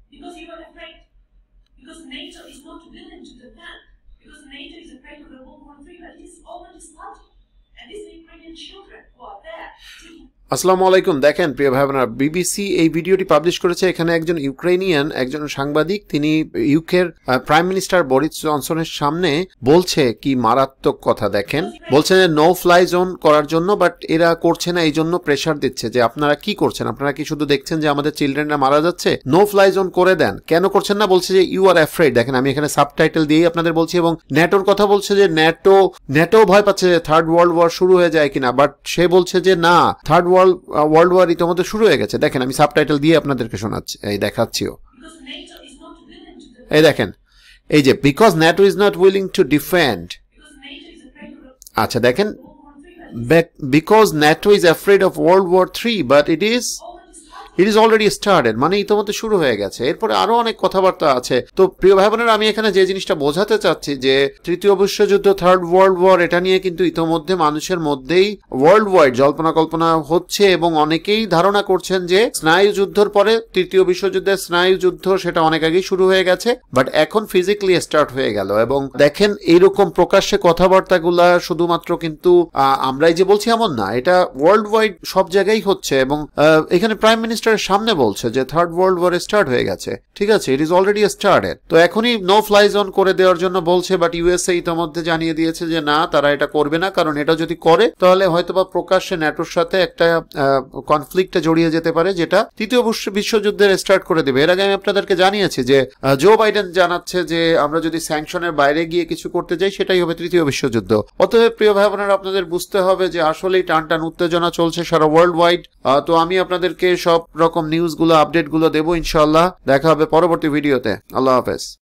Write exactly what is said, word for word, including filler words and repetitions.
Because you are afraid. Because NATO is not willing to defend. Because NATO is afraid of the World War Three, but it is already started. And these are Ukrainian children who are there. আসসালামু আলাইকুম। দেখেন প্রিয় ভাই বোনেরা, BBC এই ভিডিওটি publish করেছে। এখানে একজন ইউক্রেনিয়ান একজন সাংবাদিক, তিনি ইউকের প্রাইম মিনিস্টার বরিস জনসনের সামনে বলছে কি মারাত্মক কথা। দেখেন, বলছে যে নো ফ্লাই জোন করার জন্য, বাট এরা করছে না, এই জন্য প্রেশার দিচ্ছে যে আপনারা কি করছেন, আপনারা কি শুধু দেখছেন যে আমাদের চিলড্রেনরা মারা যাচ্ছে, নো ফ্লাই জোন করে দেন। কেন করছেন না? বলছে যে ইউ আর অ্যাফ্রেড। দেখেন, আমি এখানে সাবটাইটেল দিয়েই আপনাদের বলছি। এবং ন্যাটোর কথা বলছে যে ন্যাটো ন্যাটো ভয় পাচ্ছে যে থার্ড ওয়ার্ল্ড ওয়ার শুরু হয়ে যায় কিনা, বাট সে বলছে যে না, থার্ড ওয়ার্ল্ড ওয়ার্ল্ড ওয়ার ইতিমধ্যে শুরু হয়ে গেছে। দেখেন, আমি সাবটাইটেল দিয়ে আপনাদেরকে শোনাচ্ছি, এই দেখাচ্ছিও। এই দেখেন, এই যে because NATO is not willing to defend. আচ্ছা দেখেন, because NATO is afraid of world war three but it is it is already started, মানে ইতিমধ্যে শুরু হয়ে গেছে। এরপরে আরো অনেক কথাবার্তা আছে। তো প্রিয় ভাই বোনেরা, আমি এখানে যে জিনিসটা বোঝাতে চাচ্ছি যে তৃতীয় বিশ্বযুদ্ধ, থার্ড ওয়ার্ল্ড ওয়ার, এটা নিয়ে কিন্তু ইতিমধ্যে মানুষের মধ্যেই ওয়ার্ল্ড ওয়াইড জল্পনা কল্পনা হচ্ছে এবং অনেকেই ধারণা করছেন যে স্নায়ু যুদ্ধের পরে তৃতীয় বিশ্বযুদ্ধের স্নায়ু যুদ্ধ সেটা অনেক আগেই শুরু হয়ে গেছে, বাট এখন ফিজিক্যালি স্টার্ট হয়ে গেল। এবং দেখেন, এইরকম প্রকাশ্যে কথাবার্তাগুলা শুধুমাত্র কিন্তু আমরাই যে বলছি এমন না, এটা ওয়ার্ল্ড ওয়াইড সব জায়গায় হচ্ছে। এবং এখানে প্রাইম মিনিস্টার সামনে বলছে যে থার্ড ওয়ার্ল্ড ওয়ার স্টার্ট হয়ে গেছে। ঠিক আছে, ইট ইজ অলরেডি স্টার্টেড। তো এখনই নো ফ্লাই জোন করে দেওয়ার জন্য বলছে, বাট ইউএসএ ইতিমধ্যে জানিয়ে দিয়েছে যে না, তারা এটা করবে না। কারণ এটা যদি করে তাহলে হয়তোবা প্রকাশ্যে ন্যাটোর সাথে একটা কনফ্লিক্টে জড়িয়ে যেতে পারে, যেটা তৃতীয় বিশ্বযুদ্ধের স্টার্ট করে দেবে। এর আগে আমি আপনাদেরকে জানিয়েছি যে জো বাইডেন জানাচ্ছে যে আমরা যদি স্যাংশনের বাইরে গিয়ে কিছু করতে যাই, সেটাই হবে তৃতীয় বিশ্বযুদ্ধ। অতএব প্রিয় ভাই বোনেরা, আপনাদের বুঝতে হবে যে আসলেই টান টান উত্তেজনা চলছে সারা ওয়ার্ল্ড ওয়াইড। তো আমি আপনাদেরকে সব রকম নিউজগুলো, আপডেটগুলো দেবো ইনশাআল্লাহ। দেখা হবে পরবর্তী ভিডিওতে। আল্লাহ হাফেজ।